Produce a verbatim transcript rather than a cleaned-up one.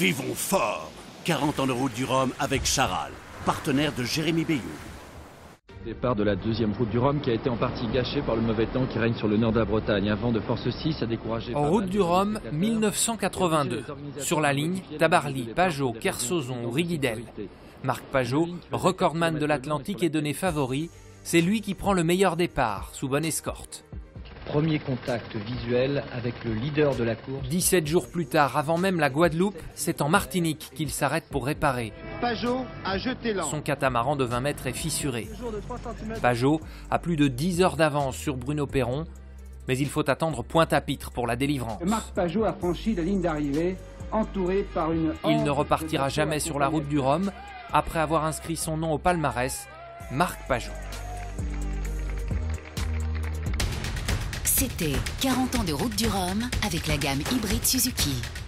Vivons fort. quarante ans de route du Rhum avec Charal, partenaire de Jérémy Bayou. Départ de la deuxième route du Rhum qui a été en partie gâché par le mauvais temps qui règne sur le nord de la Bretagne. Un vent de force six a découragé... En route du Rhum, mille neuf cent quatre-vingt-deux. Sur la ligne, Tabarly, Pajot, Kersozon ou Rigidel. Marc Pajot, recordman de l'Atlantique, est donné favori. C'est lui qui prend le meilleur départ, sous bonne escorte. Premier contact visuel avec le leader de la course. dix-sept jours plus tard, avant même la Guadeloupe, c'est en Martinique qu'il s'arrête pour réparer. Pajot a jeté l'ancre. Son catamaran de vingt mètres est fissuré. Pajot a plus de dix heures d'avance sur Bruno Perron, mais il faut attendre Pointe-à-Pitre pour la délivrance. Marc Pajot a franchi la ligne d'arrivée, entouré par une... Il ne repartira jamais sur la route du Rhum, après avoir inscrit son nom au palmarès, Marc Pajot. C'était quarante ans de route du Rhum avec la gamme hybride Suzuki.